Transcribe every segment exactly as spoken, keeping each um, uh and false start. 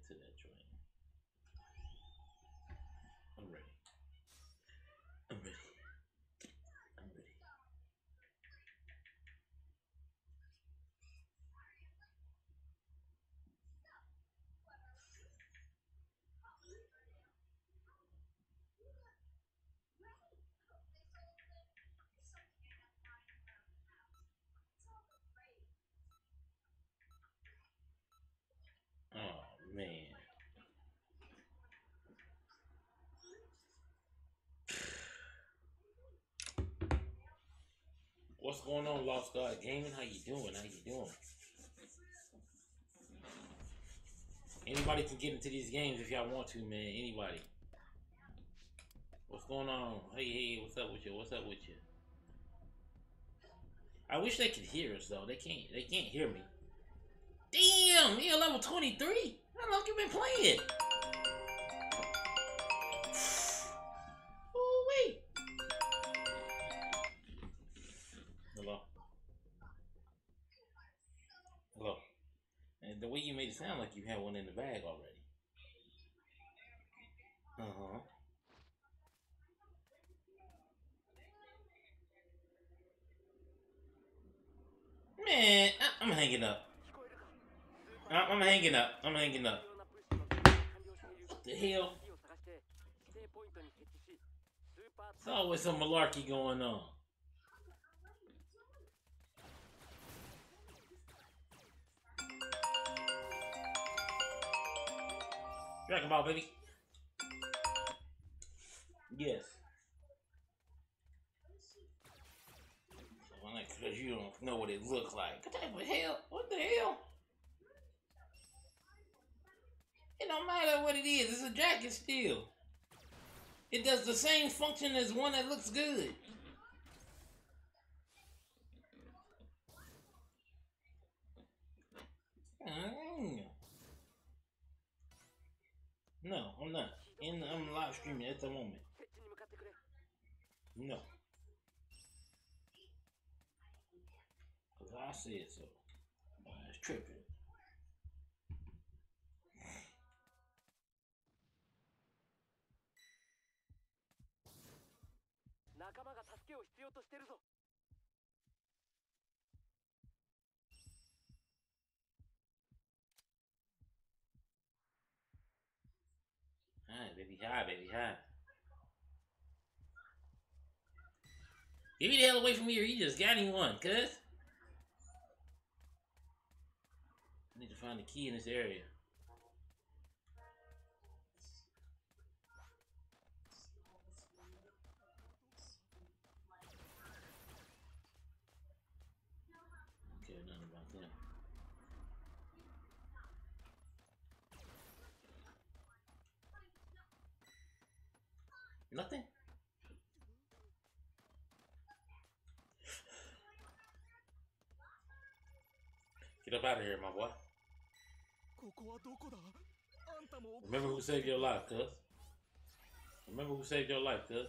to that joint. I'm ready. I'm ready. I'm ready. Oh man. What's going on, Lost God Gaming? How you doing? How you doing? Anybody can get into these games if y'all want to, man. Anybody. What's going on? Hey, hey, what's up with you? What's up with you? I wish they could hear us though. They can't. They can't hear me. Damn, you're level twenty-three. How long you been playing? Oh wait. Hello. Hello. And the way you made it sound like you had one in the bag already. Uh huh. Man, I I'm hanging up. I I'm hanging up. I'm hanging up. What the hell? There's always some malarkey going on. Dragonball, baby. Yes. Because you don't know what it looks like. What the hell? What the hell? It don't matter what it is. It's a jacket still. It does the same function as one that looks good. No, I'm not. And I'm live streaming at the moment. No. Because I said so. I was tripping. Hi, baby. Hi, baby. Hi. Get me the hell away from here. You just got him one, cuz. I need to find the key in this area. Okay, nothing about that. Nothing? Get up out of here, my boy. Remember who saved your life, cuz. Remember who saved your life, cuz.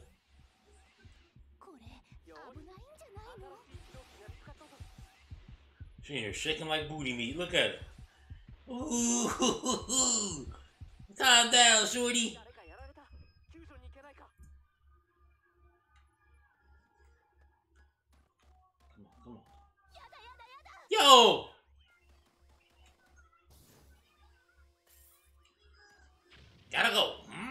She in here shaking like booty meat. Look at it. Ooh, calm down, shorty. Come on, come on. Yo! Gotta go.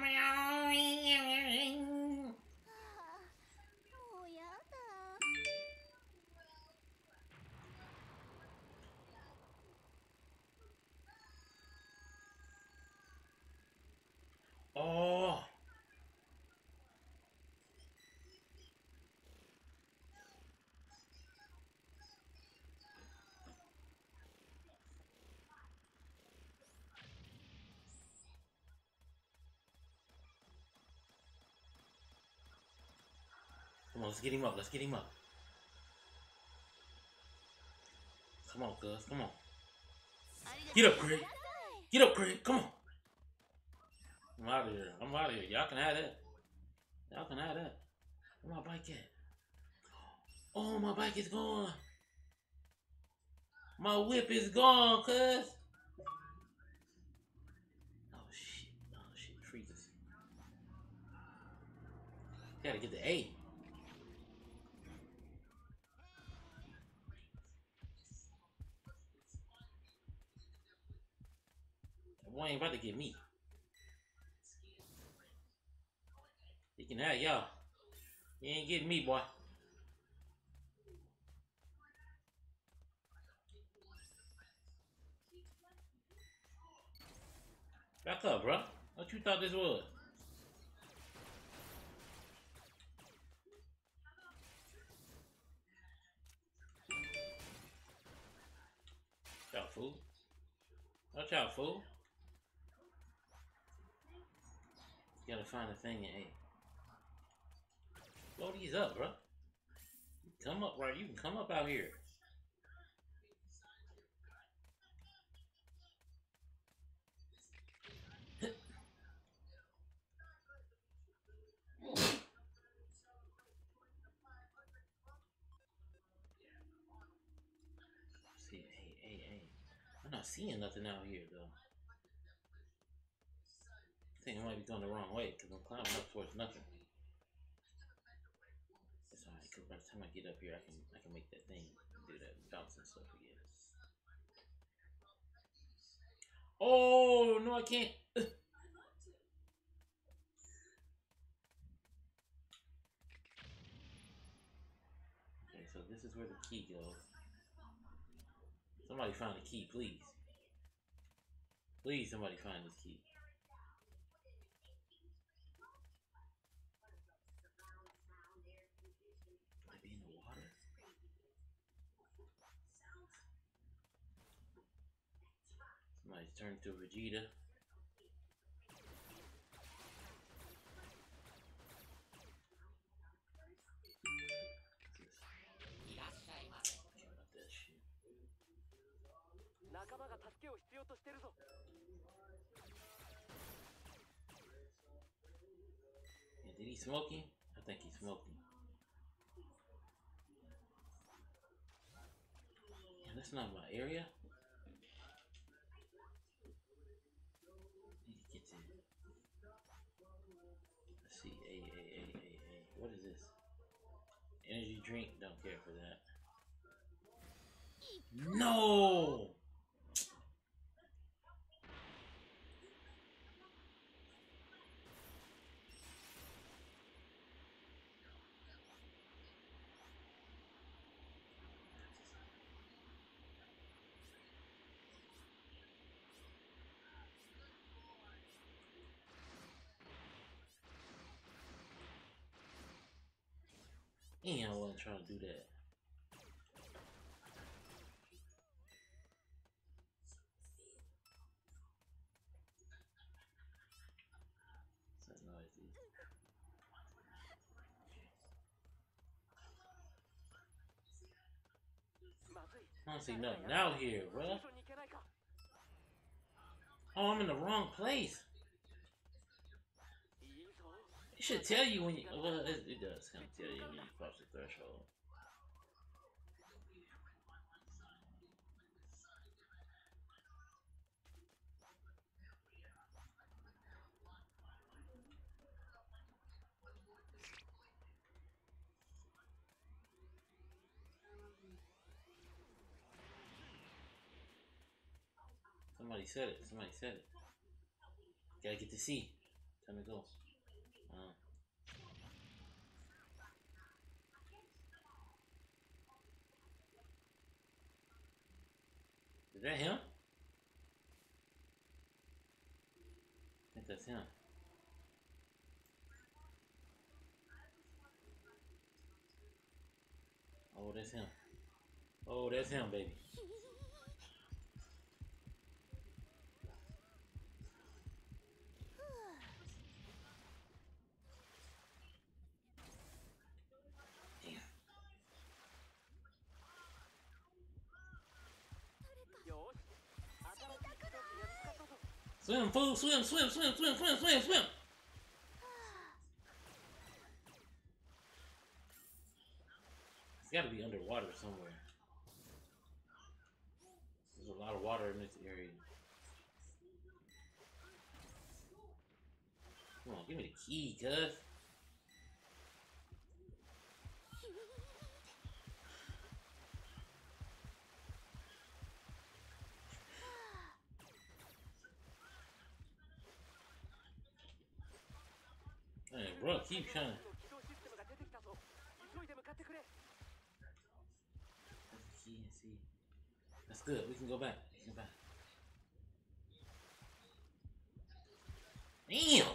Oh. Come on, let's get him up. Let's get him up. Come on, cuz. Come on. Get up, Craig. Get up, Craig. Come on. I'm out of here. I'm out of here. Y'all can have that. Y'all can have that. Where my bike at? Oh, my bike is gone. My whip is gone, cuz. Gotta get the A. That boy ain't about to get me. He can have y'all. He ain't getting me, boy. Back up, bro. What you thought this was? Watch out, fool. Watch out, fool. You gotta find a thing in A. Blow these up, bro. Come up, right? You can come up out here. See, hey, hey, hey. I'm not seeing nothing out here, though. I think I might be going the wrong way because I'm climbing up towards nothing. It's alright, because by the time I get up here, I can I can make that thing do that bounce and stuff again. Oh no, I can't. Okay, so this is where the key goes. Somebody find the key, please. Please, somebody find this key. Might be in the water. Somebody's turned to Vegeta. Yeah, did he smoking? I think he's smoking. Yeah, that's not my area. Need to get to. Let's see. A, A, A, A, A. What is this? Energy drink. Don't care for that. No! Damn, I wasn't trying to do that. What's that noise, dude? I don't see nothing out here, bro. Oh, I'm in the wrong place. It should tell you when you. Well, it, it does kind of tell you when you cross the threshold. Somebody said it. Somebody said it. Gotta get to C. Time to go. Uh. Is that him? I think that's him. Oh, that's him. Oh, that's him, baby. Swim, fool! Swim, swim, swim, swim, swim, swim, swim! It's gotta be underwater somewhere. There's a lot of water in this area. Come on, give me the key, cuz. bro, keep trying. See. That's good. We can go back. We can go back. Damn!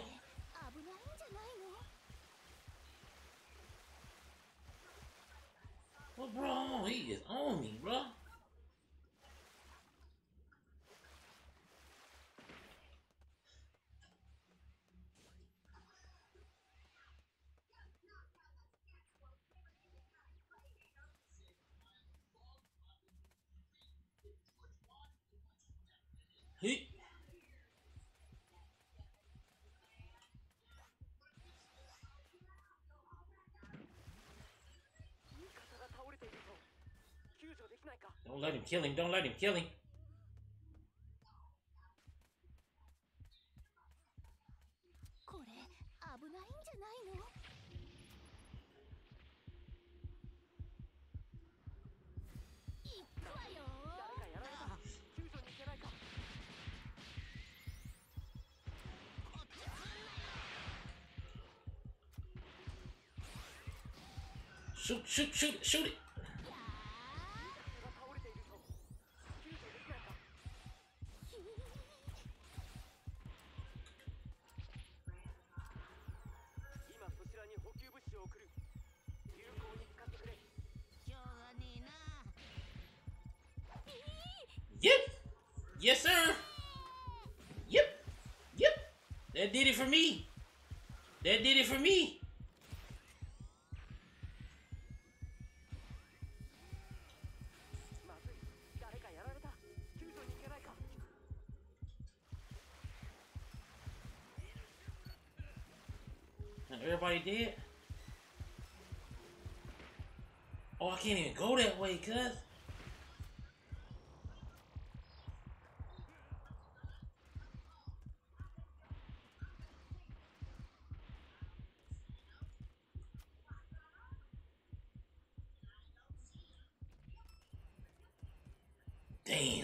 What, bro? He is on me, bro. He. Don't let him kill him. Don't let him kill him. Shoot, shoot, shoot it, shoot it. Yep. Yes, sir. Yep. Yep. That did it for me. That did it for me. Everybody dead? Oh, I can't even go that way, cuz. Damn.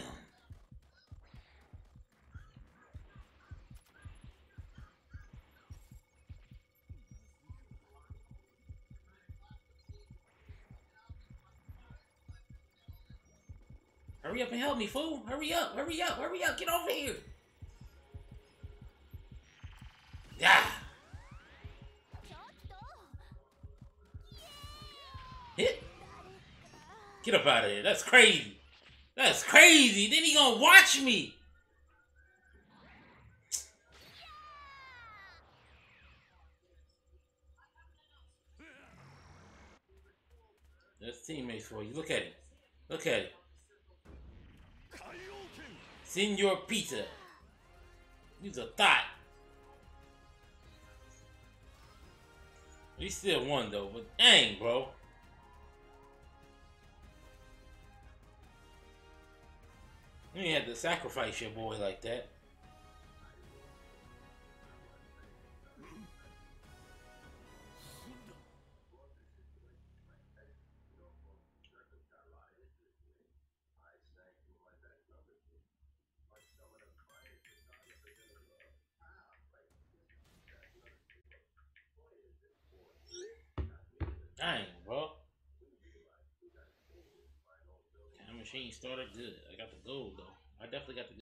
Hurry up and help me, fool. Hurry up, hurry up, hurry up. Get over here. Yeah. Hit. Get up out of here. That's crazy. That's crazy. Then he gonna watch me. That's teammates for you. Look at it. Look at it. Senor Pizza. He's a thought. We still won though, but dang, bro. You ain't had to sacrifice your boy like that. Dang, bro. Time machine started good. I got the gold though. I definitely got the